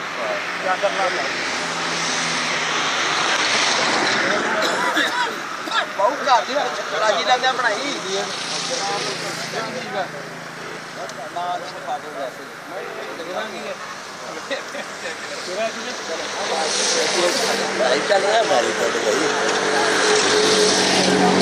क्या करना बहुत काफी राजी लाने बनाई ना खा दो वैसे चल रहा है भाई